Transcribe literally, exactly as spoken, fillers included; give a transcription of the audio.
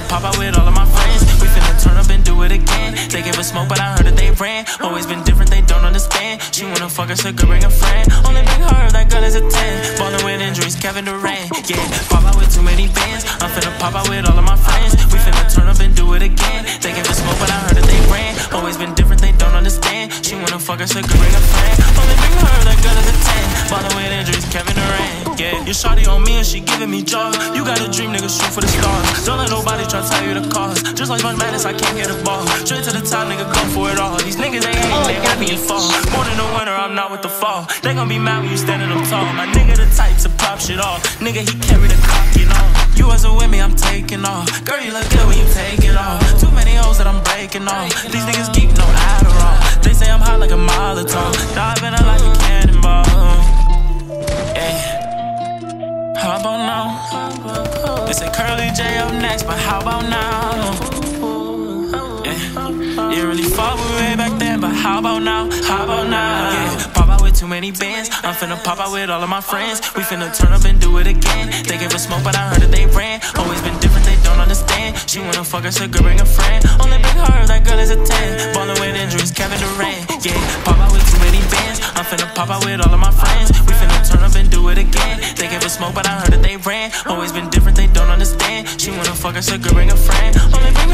pop out with all of my friends. We finna turn up and do it again. They gave us smoke, but I heard that they ran. Always been different, they don't understand. She wanna fuck her, so good, bring a friend. Only bring her, that girl is a ten. Ballin' with injuries, Kevin Durant. Yeah, pop out with too many bands. I'm finna pop out with all of my friends. We finna turn up and do it again. They gave us smoke, but I heard that they ran. Always been different, they don't understand. She wanna fuck her, so good, bring a friend. Only bring her, that girl is a ten. Ballin' with injuries, Kevin Durant. Yeah, your shawty on me and she giving me jaw. You got a dream, nigga, shoot for the stars. Don't let nobody try to tell you the cause. Just like March Madness, I can't get a ball. Straight to the top, nigga, go for it all. These niggas, they hate, they want me to fall. More than the winter, I'm not with the fall. They gon' be mad when you standing up tall. My nigga the type to pop shit off. Nigga, he carry the cock, you know. You wasn't with me, I'm taking off. Girl, you look good when you take it off. Too many hoes that I'm breaking off. These niggas keep no Adderall. They say I'm hot like a Molotov. Diving out like a cannonball. Yeah. How about now? They say Curly J up next, but how about now? Yeah. You really fought with me back then, but how about now? How about now? Yeah. Pop out with too many bands. I'm finna pop out with all of my friends. We finna turn up and do it again. They gave us smoke, but I heard that they ran. Always been different, they don't understand. She wanna fuck her, so good, bring a friend. Only bring her, that girl is a ten. Ballin' with injuries, Kevin Durant. Yeah. Pop out with too many bands. I'm finna pop out with all of my friends. We finna turn up and do it again. They gave us smoke, but I heard that they ran. Always been different, they don't understand. She wanna fuck her, so good, bring a friend. Only bring